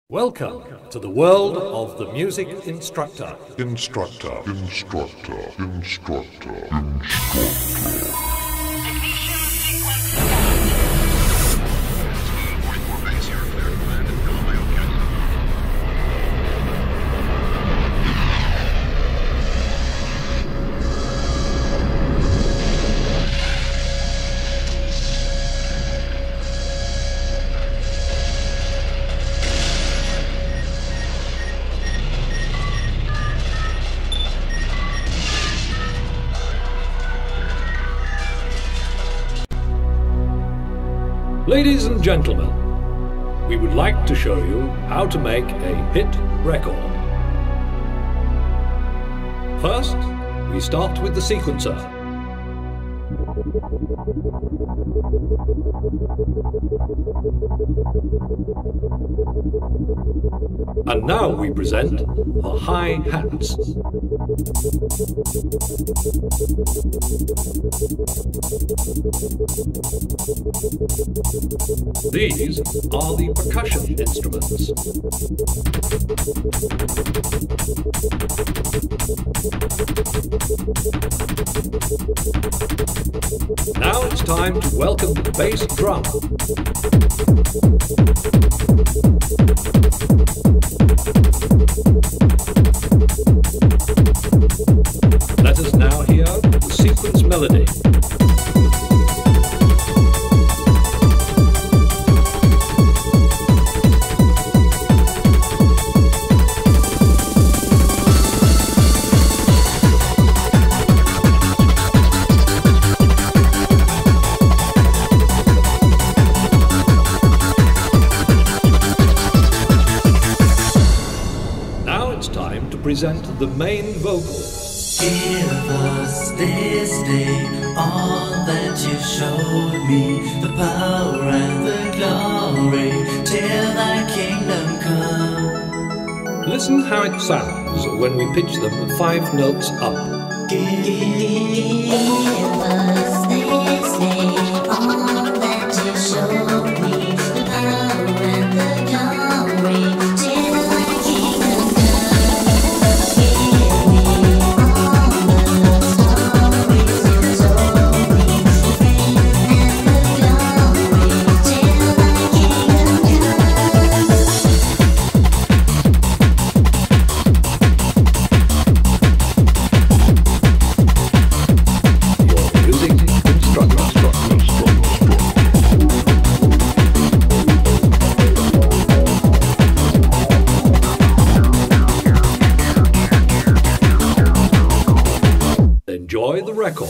Welcome to the world of the music instructor. Instructor. Ladies and gentlemen, we would like to show you how to make a hit record. First, we start with the sequencer. And now we present the hi-hats. These are the percussion instruments. Now it's time to welcome the bass drum. Let us now hear the sequence melody. Time to present the main vocal. Give us this day all that you showed me, the power and the glory, till thy kingdom come. Listen how it sounds when we pitch them 5 notes up. Give us this day all that you showed me, the power and the glory, till thy kingdom come. Enjoy the record.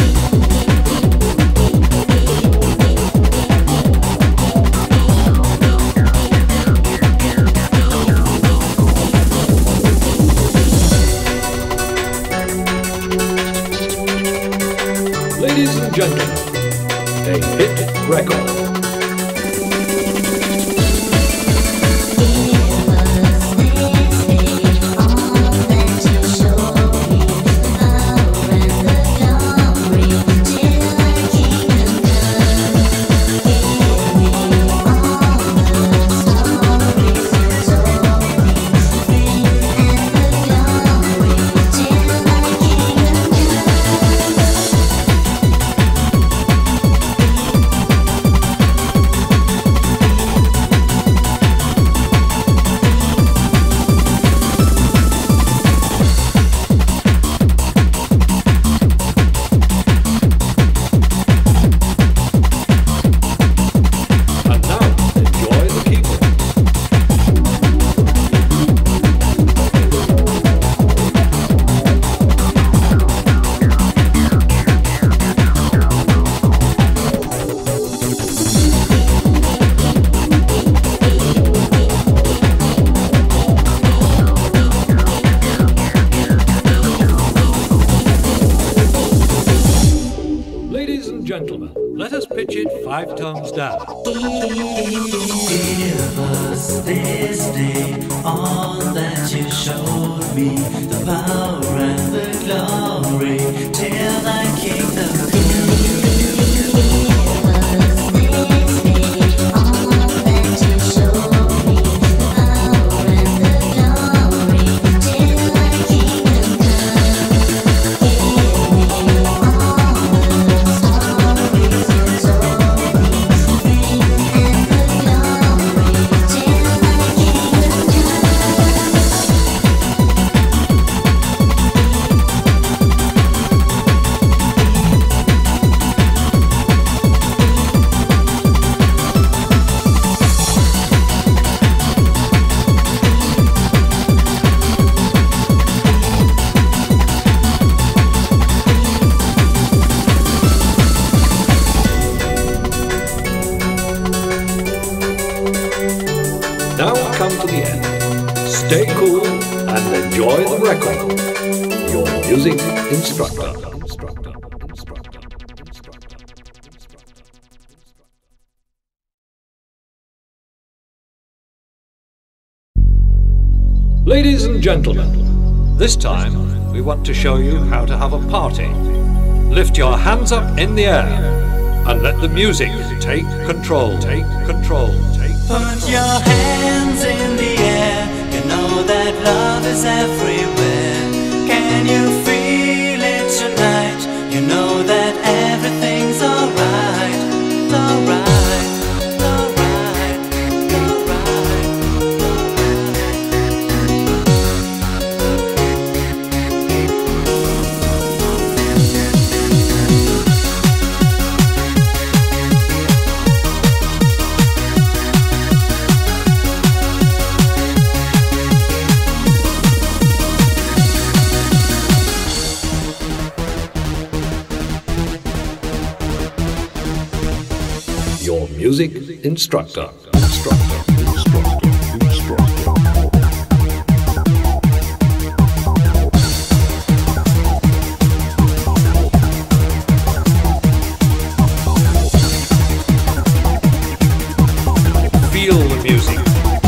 Ladies and gentlemen, a hit record. Ladies and gentlemen, let us pitch it 5 tones down. Give us this day all that you showed me, the power and the glory, till thy kingdom come. Give us this day all that you showed me, the power to the end. Stay cool and enjoy the record. Your music instructor. Ladies and gentlemen, this time we want to show you how to have a party. Lift your hands up in the air and let the music take control. Take control. Put your hands in the air. You know that love is everywhere. Can you feel it tonight? You know that everything's alright. Alright, alright, Your music instructor. Feel the music.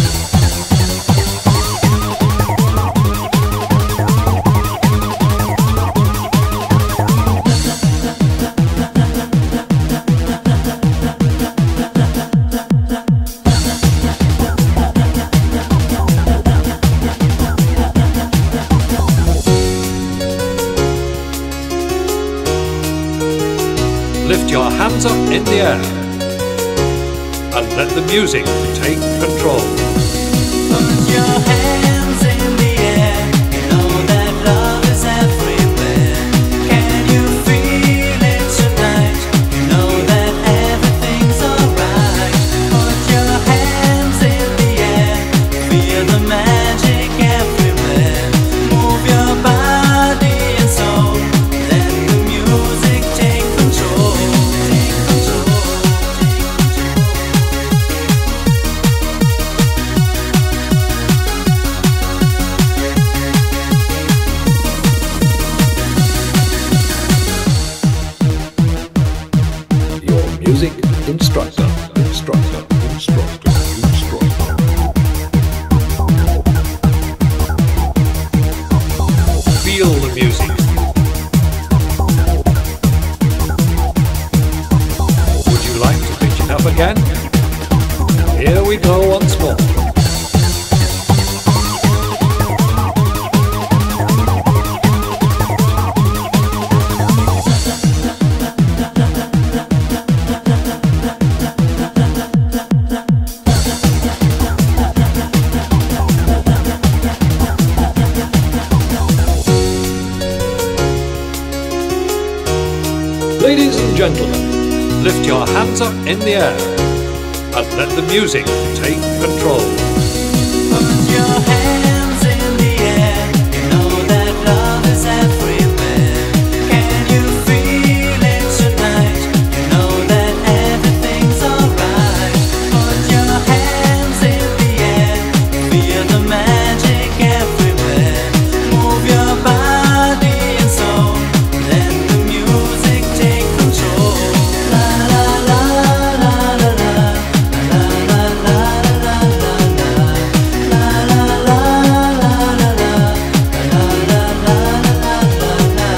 Lift your hands up in the air and let the music take control. Put your hands in the air. You know that love is everywhere. Can you feel it tonight? You know that everything's alright. Put your hands in the air. Feel the magic everywhere. Move your body and soul. Let the music take control. Take control. Your music instructor. Feel the music. Would you like to pitch it up again? Here we go once more. Ladies and gentlemen, lift your hands up in the air and let the music take control. Put your hands in the air. You know that love is everywhere. Can you feel it tonight? You know that everything's alright. Put your hands in the air. Feel the magic everywhere. Move your body and soul. Let the music take control. La la la la la la. La la la la la la. La la la la la la. La la la la la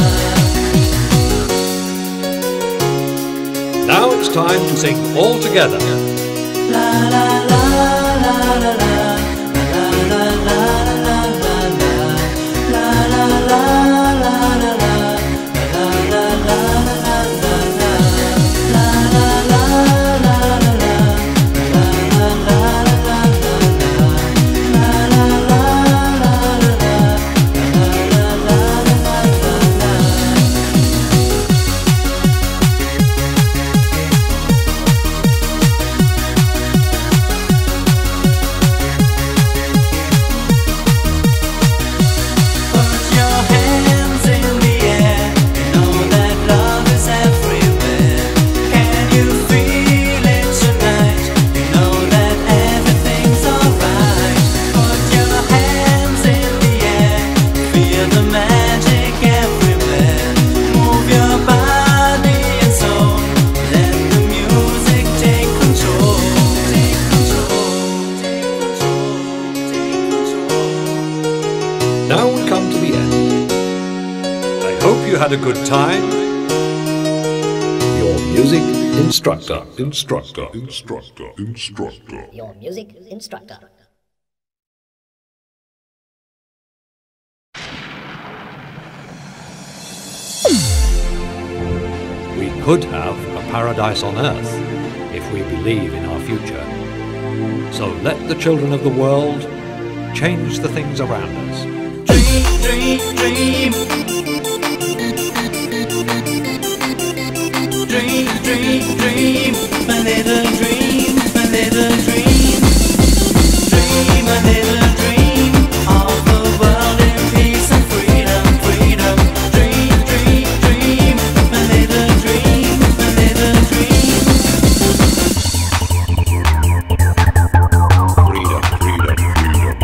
la. Now it's time to sing all together. La la la la la la. La la la la la la. La la la la la la. La la la la la la. La la la la la la. La la la la la la. La la la la la la. La la la la la la. you had a good time. Your music instructor. Your music instructor. We could have a paradise on earth if we believe in our future. So let the children of the world change the things around us. Dream, dream, dream. Dream, dream, dream. My little dream, my little dream. Dream, a little dream of a world in peace and freedom, freedom. Dream, dream, dream. My little dream, my little dream. Freedom, freedom, freedom, freedom.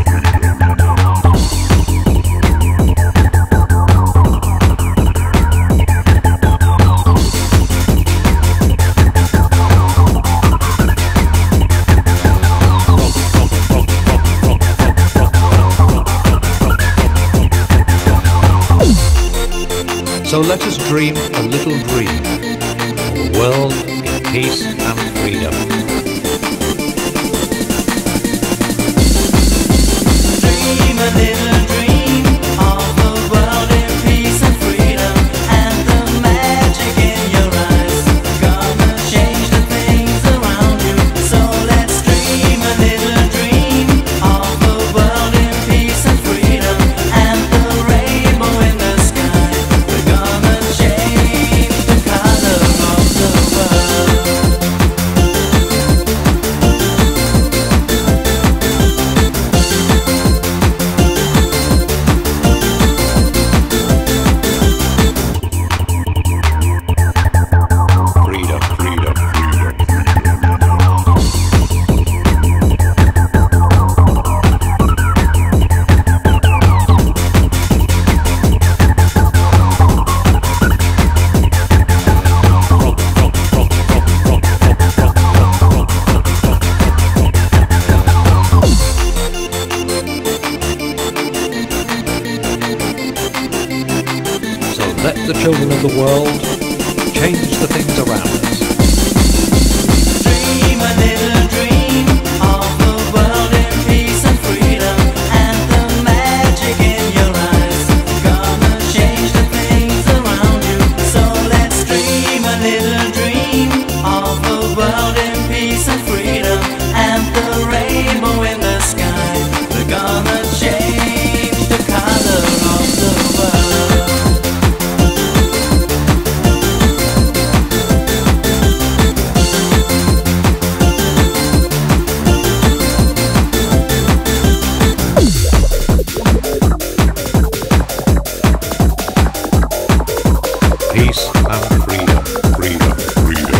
So let us dream a little dream of a world in peace and freedom. Dream a little dream of a world in peace and freedom, and the magic in your eyes gonna change the things around you. So let's dream a little dream of a world in peace and freedom, and the rainbow in the sky. We're gonna change the color of the world. Freedom, freedom, freedom. So let the children of the world change the things around us. Dream a little dream of a world in peace and freedom, and the magic in your eyes gonna change the things around you. So let's dream a little dream of a world in peace and freedom, and the rainbow in the sky. We're gonna change the color of the world. Peace and freedom, freedom, freedom,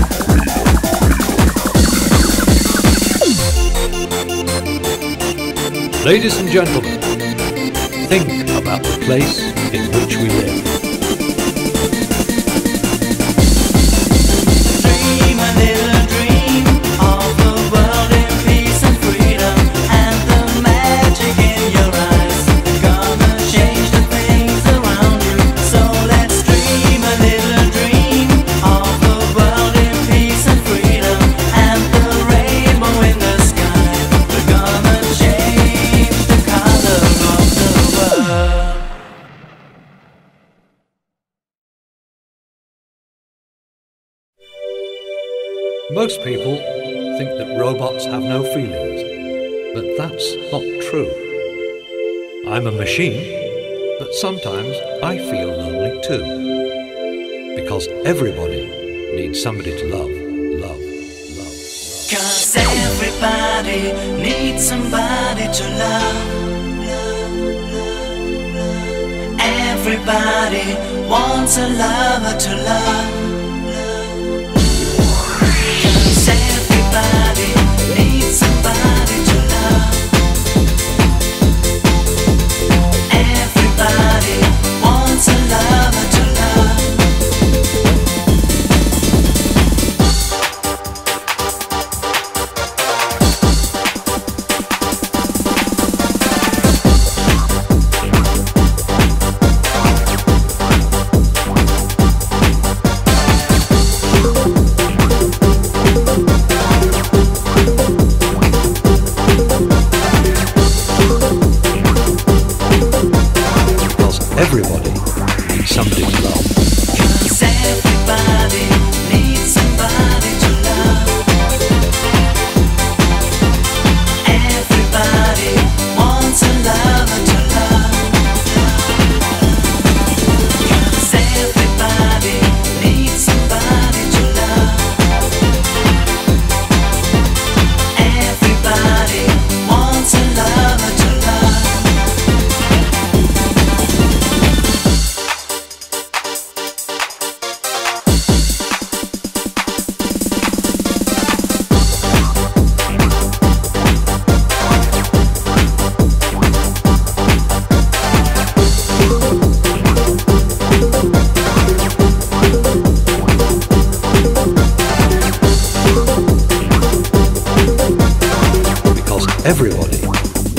freedom. Ladies and gentlemen, think about the place in which we live. Dream a little dream of a world in peace and freedom, and the magic in your eyes gonna change the things around you. So let's dream a little dream of a world in peace and freedom, and the rainbow in the sky. We're gonna change the color of the world. Most people think that robots have no feelings, but that's not true. I'm a machine, but sometimes I feel lonely too. Because everybody needs somebody to love, love, love, love. 'Cause everybody needs somebody to love. Everybody wants a lover to love. 'Cause everybody needs somebody to love. Everybody wants a lover to love.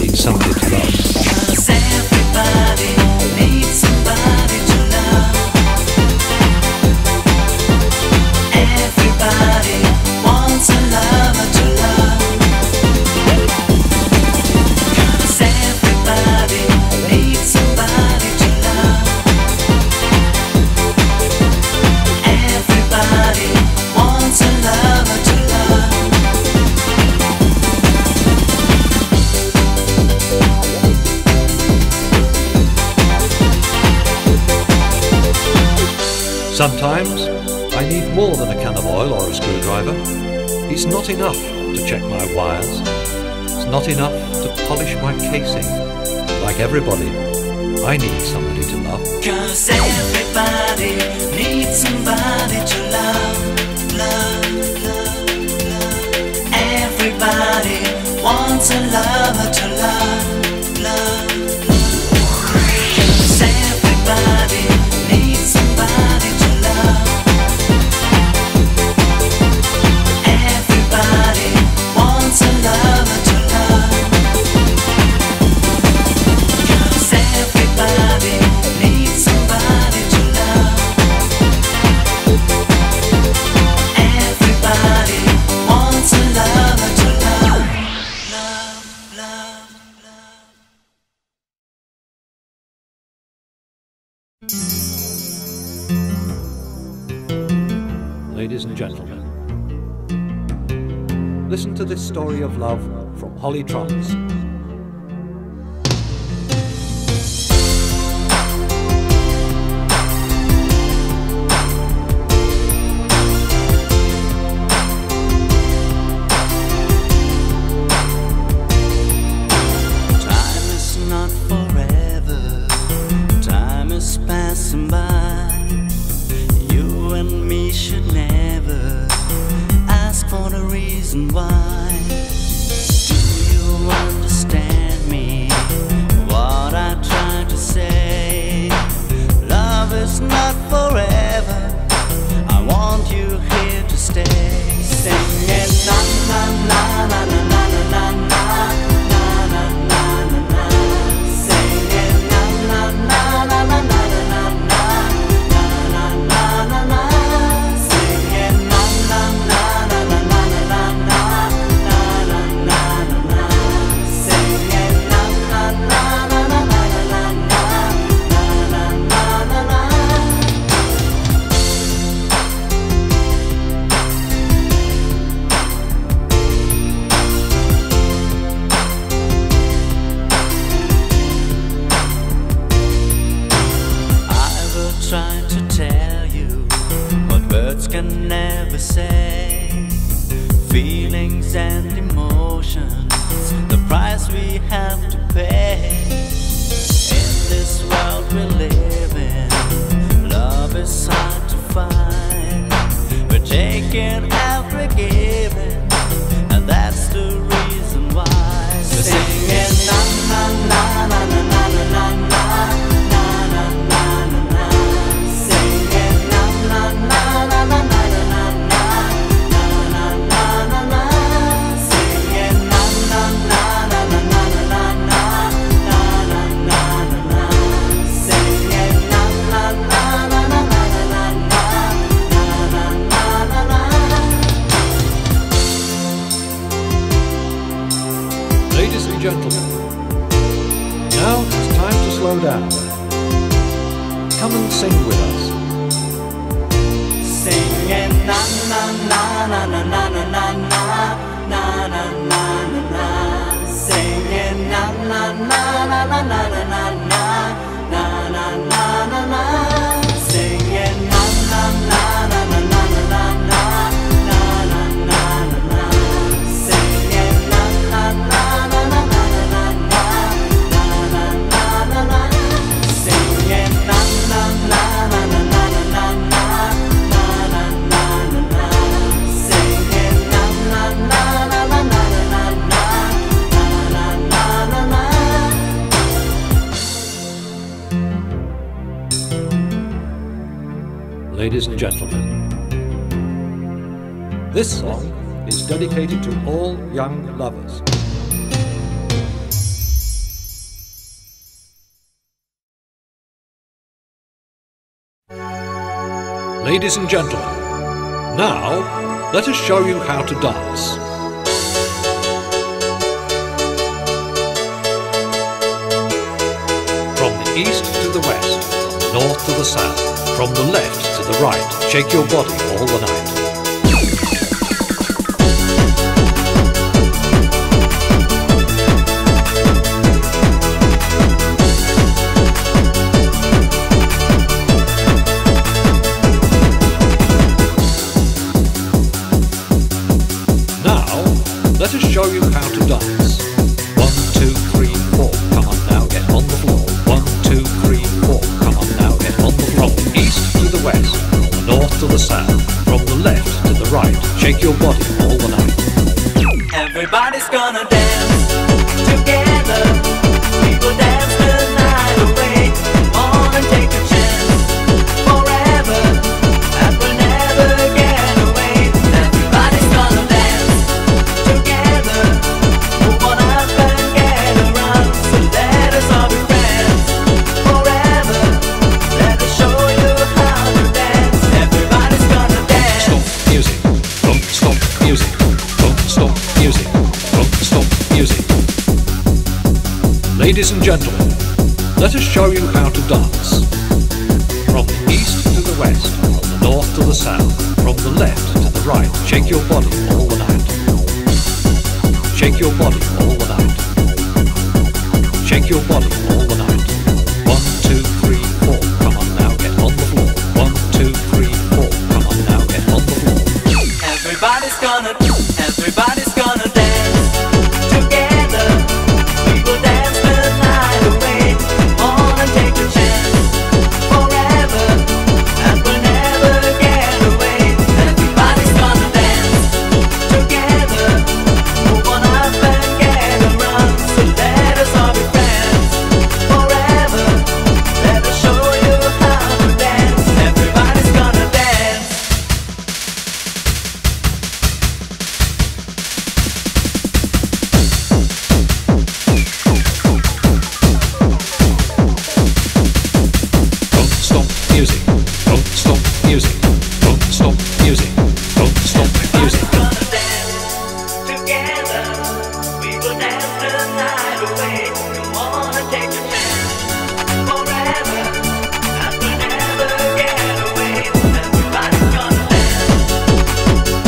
need somebody to love. 'Cause everybody needs somebody to love. Everybody wants a lover to love. 'Cause everybody needs somebody to love. Everybody wants a lover to love. Sometimes I need more than a can of oil or a screwdriver. It's not enough to check my wires. It's not enough to polish my casing. Like everybody, I need somebody to love. 'Cause everybody needs somebody to love, love, love, love. Everybody wants a lover to love, love, love. 'Cause everybody needs somebody to love. Everybody wants a lover to love. 'Cause everybody needs somebody to love. Everybody wants a lover to love. Love, love, love. Ladies and gentlemen, listen to this story of love from Holly Trance. Time is not forever. Time is passing by. You and me should never ask for the reason why. Do you understand me? What I try to say? Love is not forever. I want you here to stay. Singing na na na na na na na na na na na na na. Singing na na na na na na na na na na na na na. Singing na na na na na na na na na na na na. Singing na na na na na na na na na na na. I will try to tell you what words can never say. Feelings and emotions, the price we have to pay. In this world we live in, love is hard to find. We're taking every given, and that's the reason why. We're singing na na na na na na na na na na na na na. Singing na na na na na na na na na na na na na. Singing na na na na na na na na na na na na. Singing na na na na na na na na na na na. Ladies and gentlemen, now it's time to slow down. Come and sing with us. Singing na na na na na na na na na na na na na. Singing na na na na na na na na na na na na na na. Singing na na na na na na na na na na na na. Singing na na na na na na na na na na na na. Singing na na na na na na na na na na na na. Singing na na na na na na na na na na. Ladies and gentlemen, this song is dedicated to all young lovers. Ladies and gentlemen, now let us show you how to dance. From the east to the west, from the north to the south, from the left to the right, shake your body all the night. Let us show you how to dance. 1, 2, 3, 4. Come on now, get on the floor. 1, 2, 3, 4. Come on now, get on the floor. From the east to the west, from the north to the south, from the left to the right, shake your body all the night. Everybody's gonna dance together. We will dance the night away. Come on and take a chance. Forever, that will never get away. Everybody's gonna dance together. Move on up and get around. So let us all be friends forever. Let us show you how to dance. Everybody's gonna dance. Stop music. Don't stop music. Don't stop music. Don't stop music. Ladies and gentlemen, let us show you how to dance. From the east to the west, from the north to the south, from the left to the right, shake your body all the night. Shake your body all the night. Shake your body all the night. 1, 2, 3, 4. Come on now, get on the floor. 1, 2, 3, 4. Come on now, get on the floor. Everybody's gonna dance together. We will dance the night away. Come on and take a chance. Forever, and we'll never get away. Everybody's gonna dance together. Move on up and get around. So let us all be friends forever. Let us show you how to dance. Everybody's gonna dance. Don't stop music. Don't stop music. Don't stop music. Don't stop music. Everybody's gonna dance together. We will dance the night away. Come on and take a chance. Forever, and we'll never get away. Everybody's gonna dance.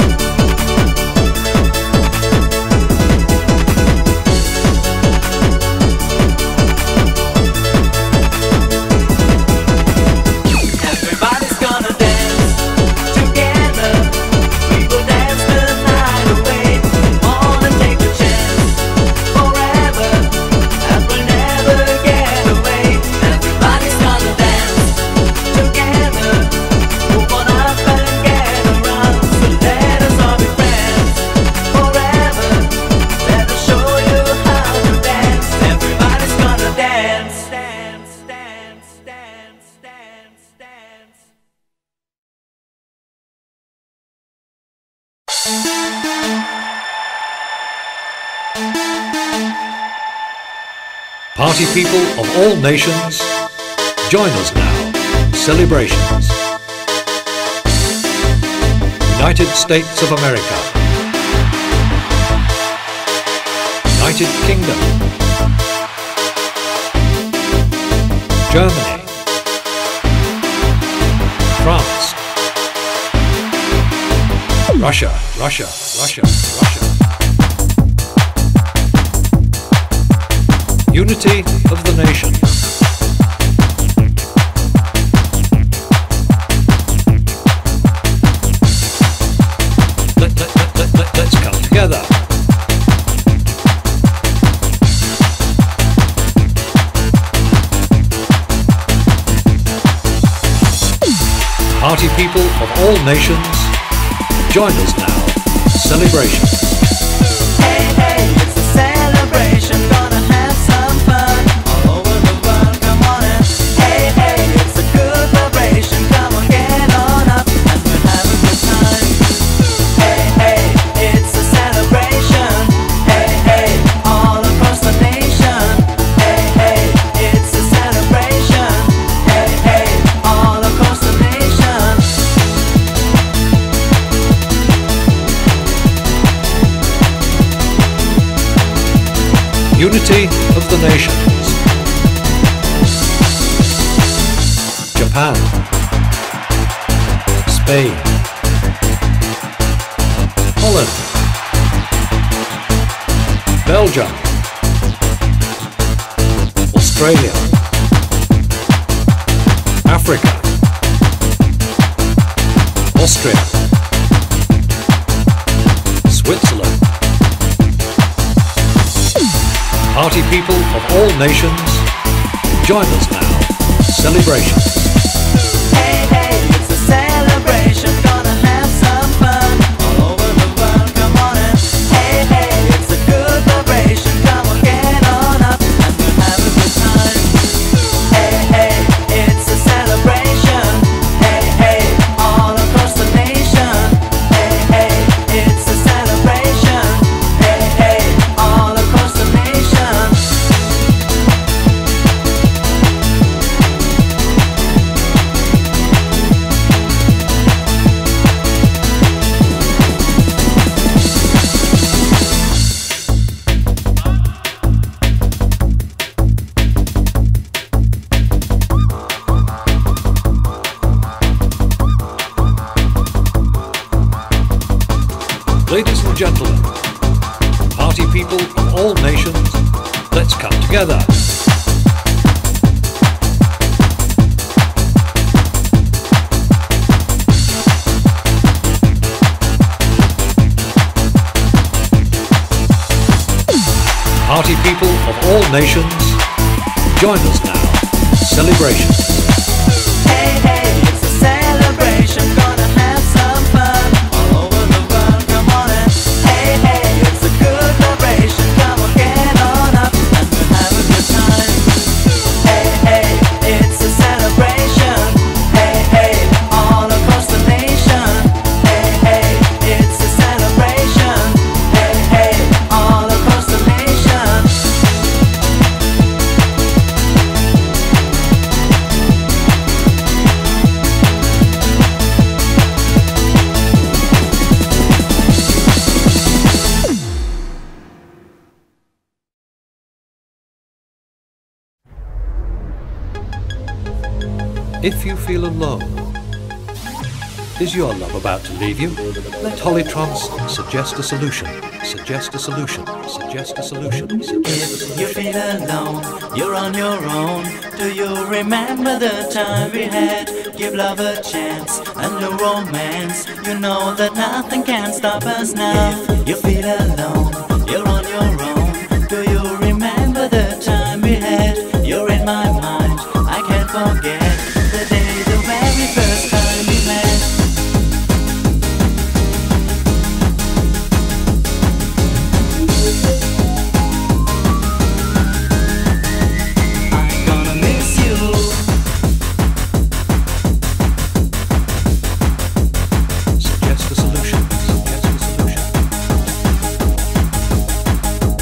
Everybody's gonna dance together. We will dance the night away. Come on and take a chance. Forever, and we'll never get away. Everybody's gonna dance together. Move on up and get around. So let us all be friends forever. Let us show you how to dance. Everybody's gonna dance. Dance, dance, dance, dance, dance. Party people of all nations, join us now. Celebrations. United States of America. United Kingdom. Germany. France. Russia, Russia, Russia, Russia. Unity of the nation. Let's come together. Party people of all nations, join us now. Celebration. Hey, hey, it's a celebration. Gonna have some fun all over the world. Come on and hey, hey, it's a good vibration. Come on, get on up and we'll have a good time. Hey, hey, it's a celebration. Hey, hey, all across the nation. Hey, hey, it's a celebration. Hey, hey, all across the nation. unity of the nations. Japan, Spain, Holland, Belgium, Australia, Africa, Austria, Switzerland. Party people of all nations, join us now. Celebration. Hey, hey, it's a celebration, gonna have some fun all over the world, come on and hey, hey, it's a good vibration, come on, get on up and we'll have a good time. Hey, hey, it's a celebration, hey, hey, all across the nation. Hey, hey, it's a celebration, hey, hey, all across the nation. Ladies and gentlemen, party people of all nations, let's come together. Party people of all nations, join us now. Celebration. Hey, hey, it's a celebration, gonna have some fun all over the world, come on and hey, hey, it's a good vibration, come on, get on up and we'll have a good time. Hey, hey, it's a celebration, hey, hey, all across the nation. Hey, hey, it's a celebration, hey, hey, all across the nation. If you feel alone, is your love about to leave you? Let Hollytrance suggest a solution. Suggest a solution. Suggest a solution. Suggest a If you solution. feel alone, you're on your own. Do you remember the time we had? Give love a chance and a romance. You know that nothing can stop us now. If you feel alone, you're on your own. Do you remember the time we had? You're in my mind, I can't forget the day, the very first time we met. I'm gonna miss you. Suggest a solution. Suggest a solution.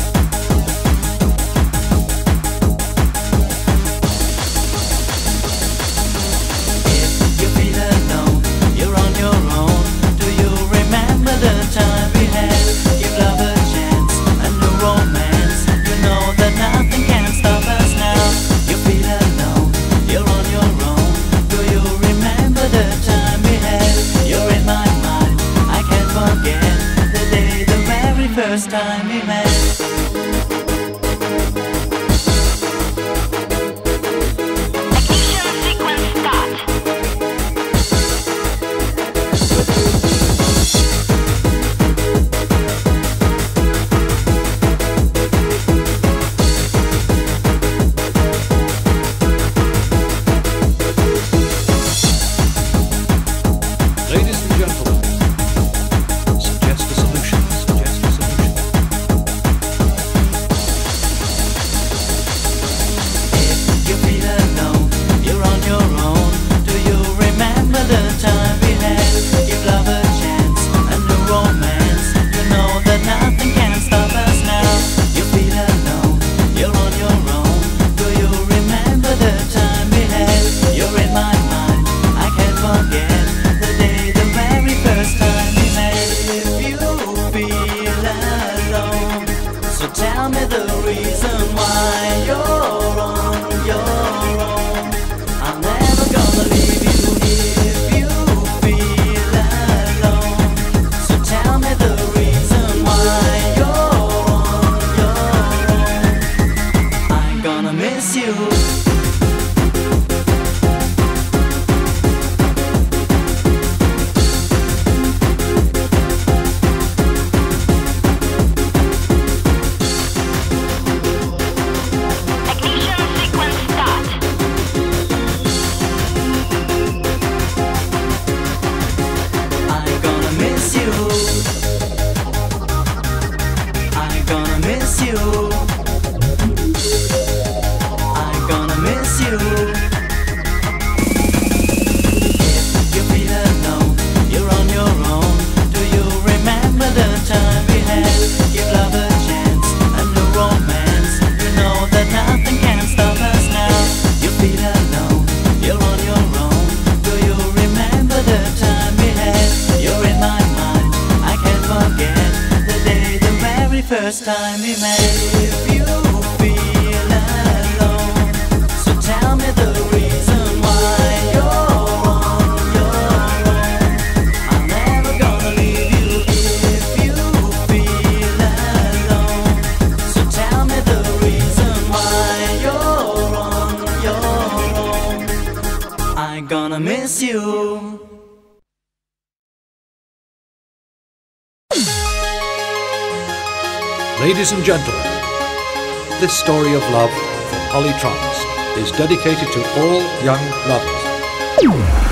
gonna miss you. Ignition sequence start. I'm gonna miss you. I'm gonna miss you. I'm gonna miss you. If you feel alone, you're on your own. Do you remember the time we had? Give love a chance, a new romance. You know that nothing can stop us now. You feel alone, you're on your own. Do you remember the time we had? You're in my mind, I can't forget the day, the very first time we met. If you feel alone, so tell me the reason why you're on your own. I'm never gonna leave you. If you feel alone, so tell me the reason why you're on your own. I'm gonna miss you. Ladies and gentlemen, this story of love from Holly Trance is dedicated to all young lovers.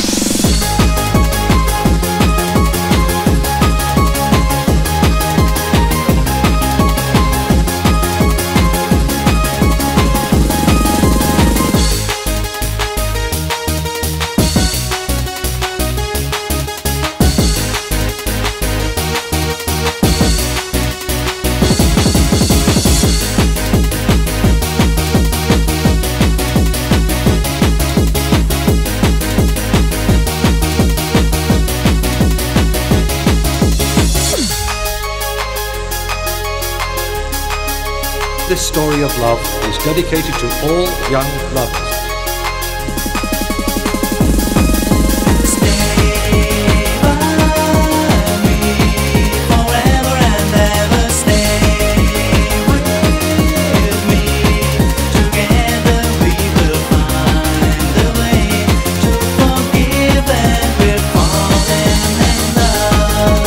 This story of love is dedicated to all young lovers. Stay by me forever and ever. Stay with me. Together we will find a way to forgive, and we're falling in love.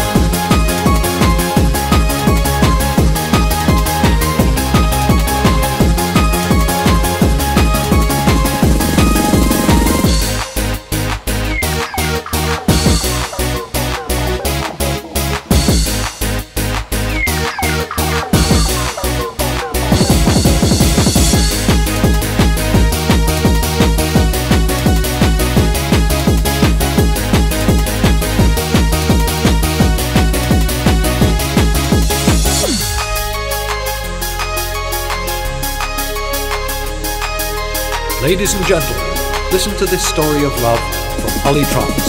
Ladies and gentlemen, listen to this story of love from Holly Trance.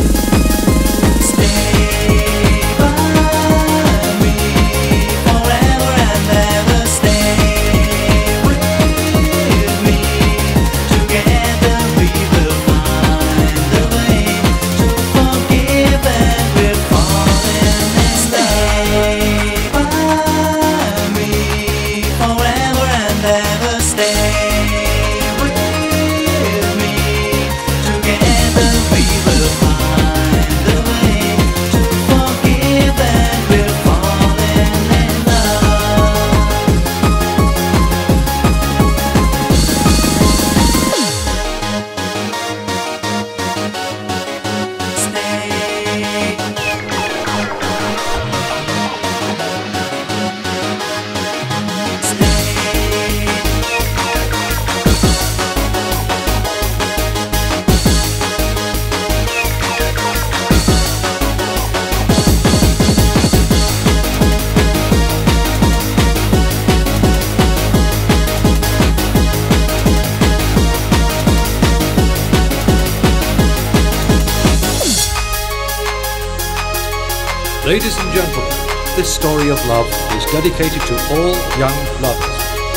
Stay by me forever and ever. Stay with me. Together we will find a way to forgive, and we're falling in love. Stay by me forever and ever. Stay with me. Together we will find a way to forgive, and we're falling in love. Ladies and gentlemen, this story of love is dedicated to all young lovers.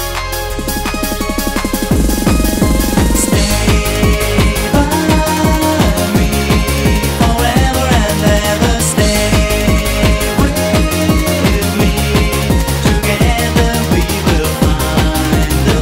Stay by me forever and ever. Stay with me. Together we will find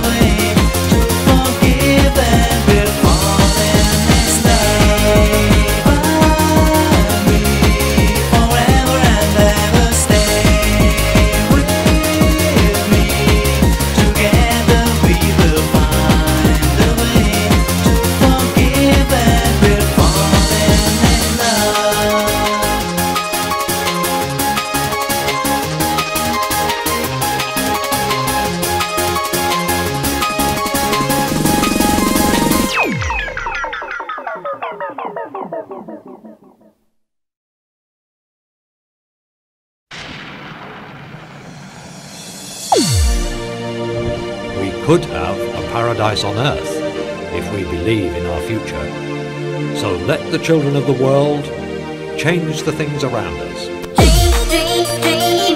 could have a paradise on earth if we believe in our future. So let the children of the world change the things around us. Dream, dream,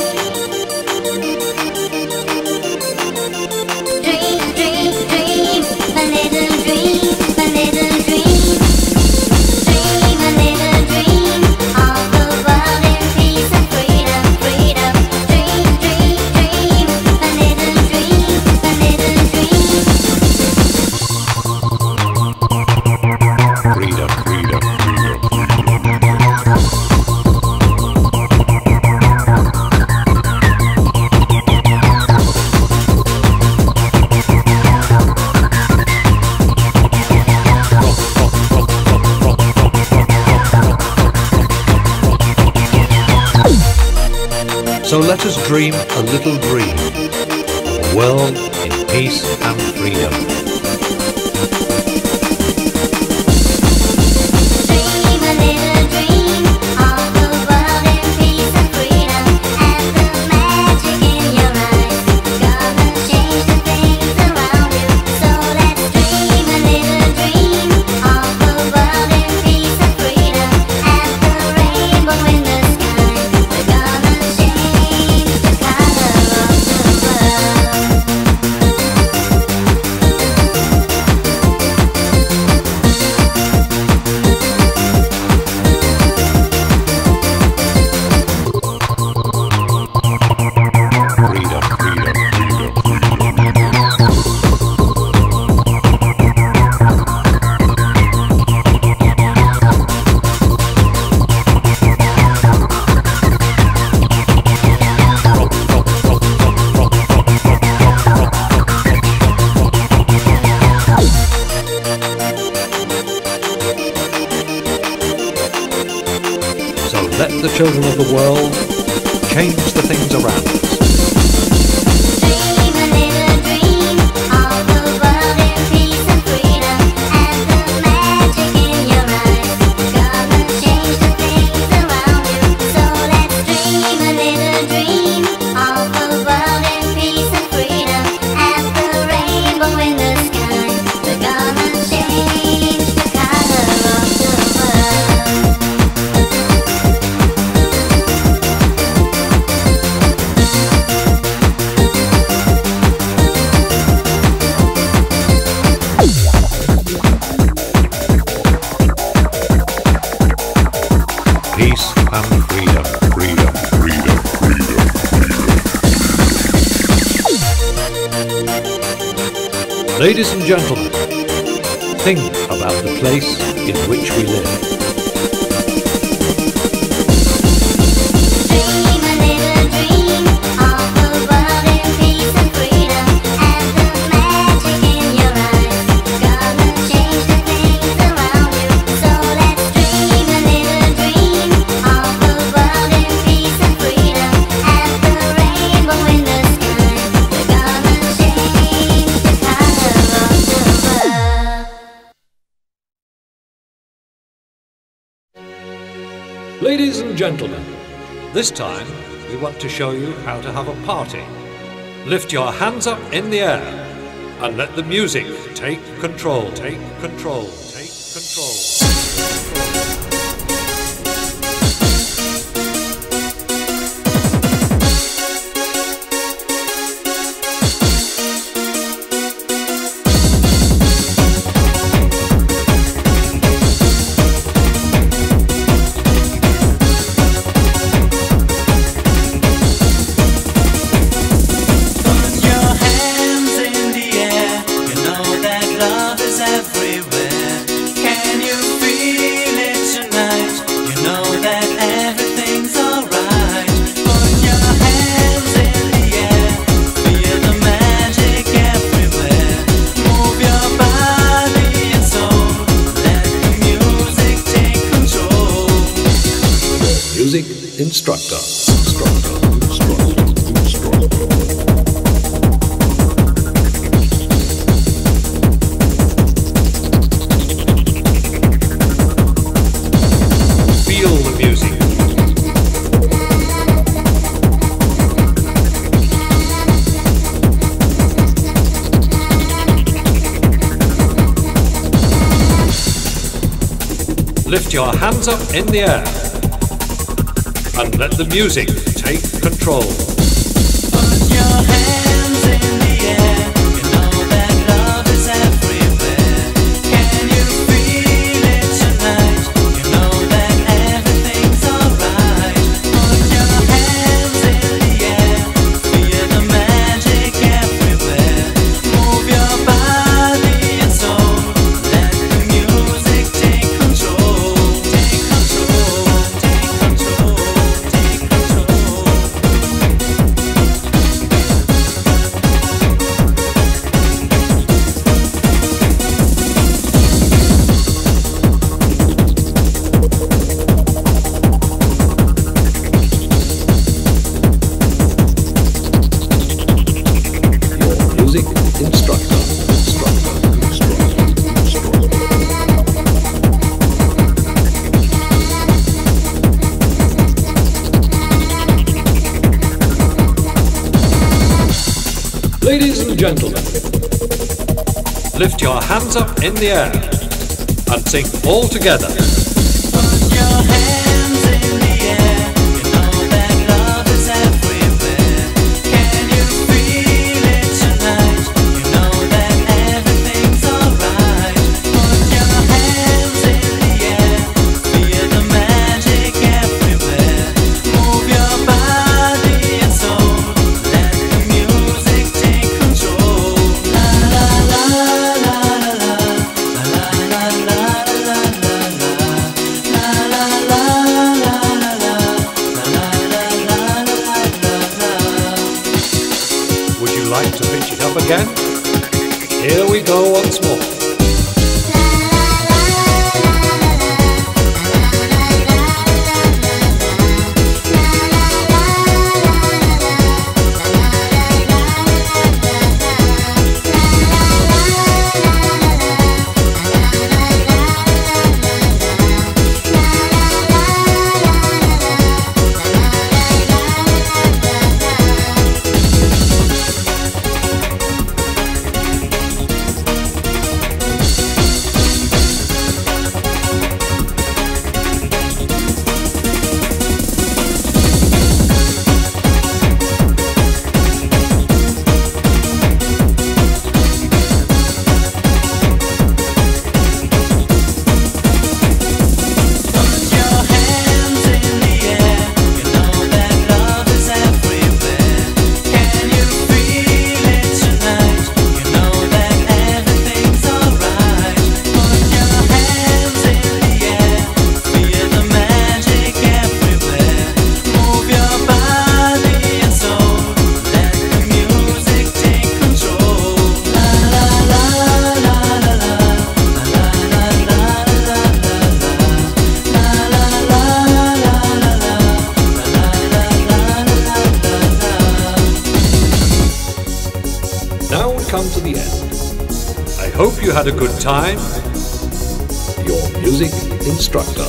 dream. Dream, dream, dream. A little dream, a little dream. Dream a little dream of the world in peace and freedom, freedom. Dream, dream, dream. A little dream, a little dream. Freedom, freedom, freedom. So let us dream a little dream of a world in peace and freedom. Dream a little dream of the world in peace and freedom, and the magic in your eyes gonna change the things around you. So let's dream a little dream of the world in peace and freedom, and the rainbow in the sky. We're gonna change the color of the Freedom, freedom, freedom. So let the children of the world change the things around us. Dream a little dream of the world in peace and freedom, and the magic in your eyes gonna change the things around you. So let's dream a little dream of the world in peace and freedom, and the rainbow in the sky. We're gonna change the color of the world. Peace and freedom, freedom, freedom, freedom, freedom. Ladies and gentlemen, think about the place in which we live. Dream a little dream of the world in peace and freedom, and the magic in your eyes gonna change the things around you. So let's dream a little dream of the world in peace and freedom, and the rainbow in the sky. We're gonna change the color of the world. Ladies and gentlemen, this time we want to show you how to have a party. Lift your hands up in the air and let the music take control, take control, take control. Put your hands in the air. You know that love is everywhere. Can you feel it tonight? You know that everything's alright. Put your hands in the air. Feel the magic everywhere. Move your body and soul. Let the music take control. Music instructor. Instructor. Instructor. Instructor. Feel the music. Lift your hands up in the air and let the music take control. Put your hands in the air, you know that love is everywhere. Can you feel it tonight? You know that everything's alright. Put your hands in the air, feel the magic everywhere. Move your body and soul, let the music take control. Take control, take control, take control. Your music instructor. Ladies and gentlemen, lift your hands up in the air and sing all together. Put your hands in the air, you know that love is everywhere. Can you feel it tonight? You know that everything's alright. Put your hands in the air, feel the magic everywhere. Move your body and soul, let the music take control. La la la la la la la la la la la. Would you like to pitch it up again? Here we go once more. Put your hands in the air, you know that love is everywhere. Can you feel it tonight? You know that everything's alright. Put your hands in the air, feel the magic everywhere. Move your body and soul, let the music take control. La la la la la la la la la la Now we come to the end. I hope you had a good time. Your music instructor.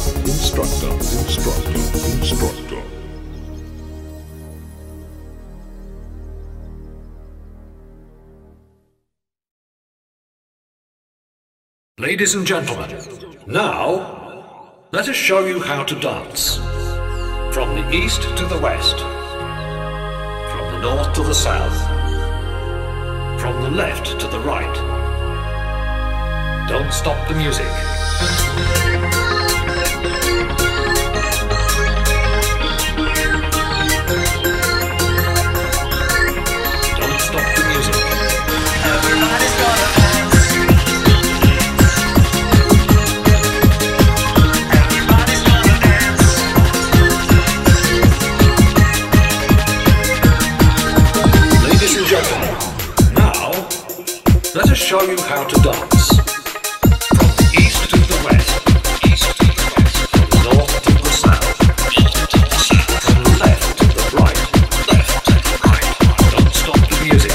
Ladies and gentlemen, now let us show you how to dance. From the east to the west, from the north to the south, from the left to the right. Don't stop the music. Don't stop the music. Everybody's gonna dance. Everybody's gonna dance. Ladies and gentlemen, now let us show you how to dance. From the east to the west, from the north to the south, from the left to the right. Don't stop the music.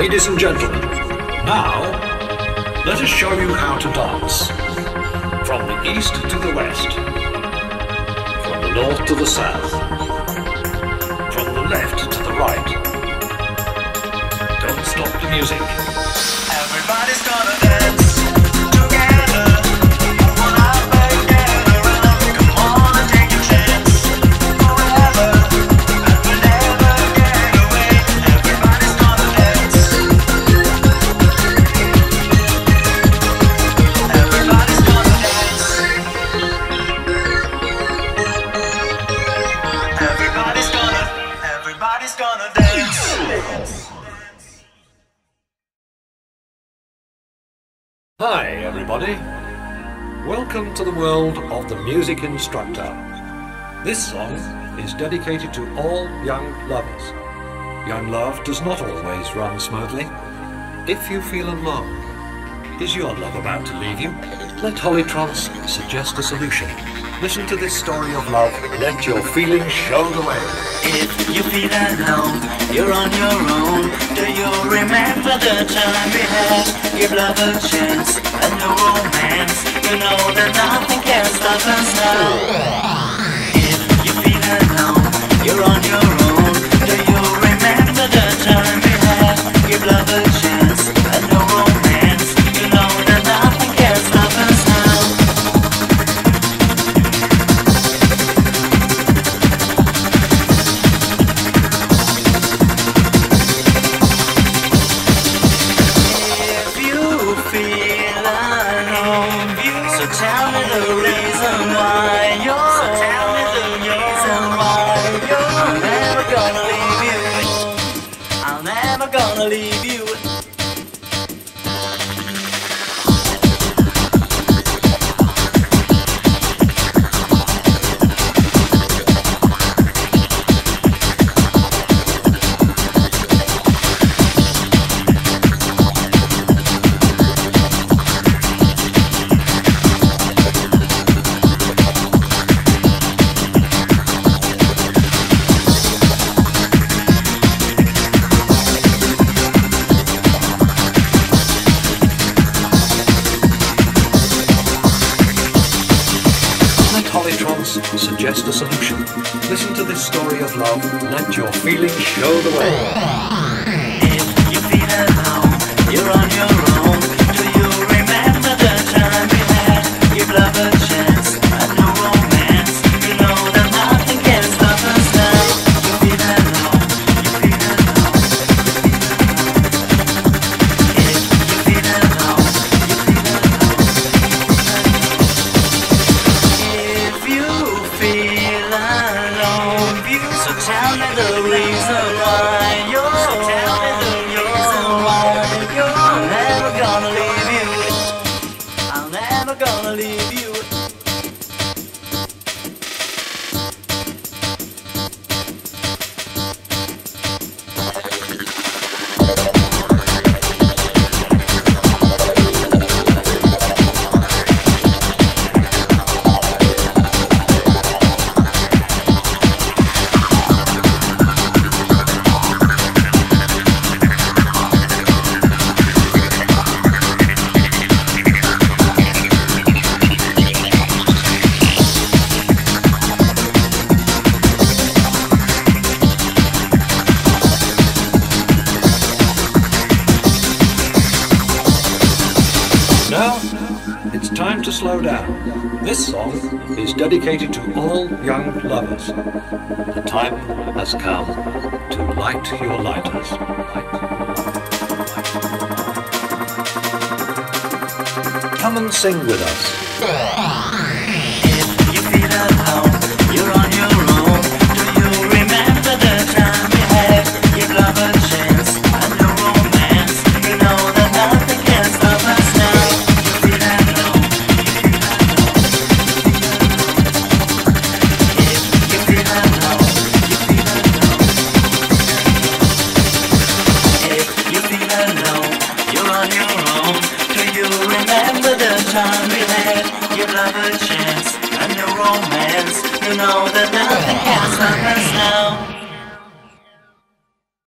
Ladies and gentlemen, now let us show you how to dance. From the east to the west, from the north to the south, from the left to the right. Don't stop the music. Everybody's gonna dance together. One out back, gather around. Come on and take a chance. Forever and we'll never get away. Everybody's gonna dance. Everybody's gonna dance. Everybody's gonna dance. Hi everybody, welcome to the world of the music instructor. This song is dedicated to all young lovers. Young love does not always run smoothly. If you feel alone, is your love about to leave you? Let Holytrons suggest a solution. Listen to this story of love, let your feelings show the way. If you feel alone, you're on your own. Do you remember the time we had? Give love a chance and no romance. You know that nothing can stop us now. If you feel alone, you're on your own. Do you remember the time we had? Give love a chance and no romance. You know that nothing can stop us now. So tell me the reason why you're I'm never gonna leave you. I'm never gonna leave you. Holytrons suggest a solution. Listen to this story of love, let your feelings show the way. If you feel alone, you're on your own. Do you remember the time we had? Give love a chance and no romance. You know that nothing can stop us now. You feel alone, you feel alone. If you feel alone, you feel alone. If you feel alone, so tell me the reason why you're I'm never gonna leave you. I'm never gonna leave you. Now, it's time to slow down. This song is dedicated to all young lovers. The time has come to light your lighters. Come and sing with us. If you feel alone, you're on your own. Do you remember the time we had? Give love a chance and no romance. You know that nothing can stop us now. You feel alone, If you feel alone, you feel alone. If you feel alone, you're on your own. Do you remember the time we had? Give love a chance and no romance. You know that nothing can stop us now.